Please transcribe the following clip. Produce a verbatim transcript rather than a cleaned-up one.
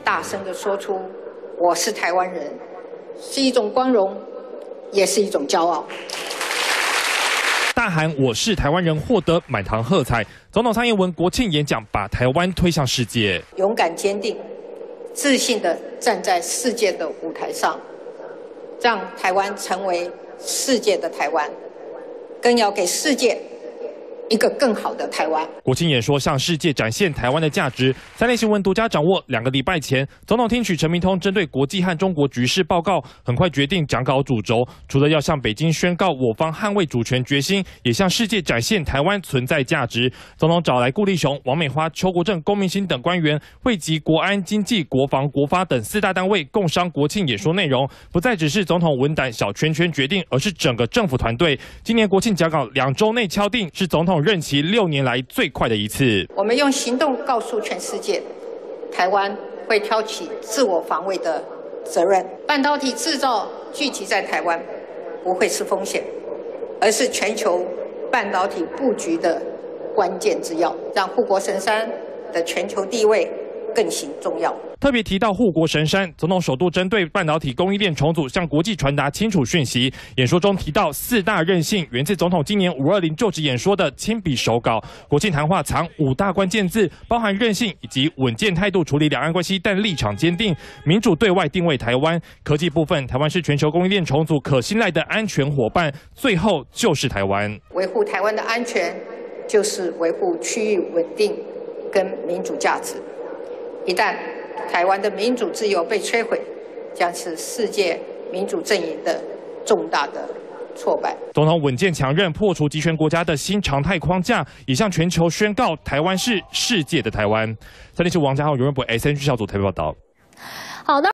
大声地说出“我是台湾人”，是一种光荣，也是一种骄傲。 大喊“我是台湾人”，获得满堂喝彩。总统蔡英文国庆演讲，把台湾推向世界， 勇敢坚定、自信地站在世界的舞台上，让台湾成为世界的台湾，更要给世界一个更好的台湾。 国庆演说向世界展现台湾的价值。三立新闻独家掌握。两个礼拜前，总统听取陈明通针对国际和中国局势报告，很快决定讲稿主轴。除了要向北京宣告我方捍卫主权决心，也向世界展现台湾存在价值。总统找来顾立雄、王美花、邱国正、龚明鑫等官员，汇集国安、经济、国防、国发等四大单位，共商国庆演说内容，不再只是总统文胆小圈圈决定，而是整个政府团队。今年国庆讲稿两周内敲定，是总统任期六年来最快的一次。 我们用行动告诉全世界，台湾会挑起自我防卫的责任。半导体制造聚集在台湾，不会是风险，而是全球半导体布局的关键之要，让护国神山的全球地位更形重要。 特别提到护国神山，总统首度针对半导体供应链重组向国际传达清楚讯息。演说中提到四大韧性，源自总统今年五二零就职演说的亲笔手稿。国庆谈话藏五大关键字，包含韧性以及稳健态度处理两岸关系，但立场坚定，民主对外定位台湾。科技部分，台湾是全球供应链重组可信赖的安全伙伴。最后就是台湾， 维护台湾的安全，就是维护区域稳定跟民主价值。一旦台湾的民主自由被摧毁，将是世界民主阵营的重大的挫败。 总统稳健强韧，破除集权国家的新常态框架，也向全球宣告台湾是世界的台湾。三立新闻王家浩、袁润博 S N G 小组台北报道。 好的。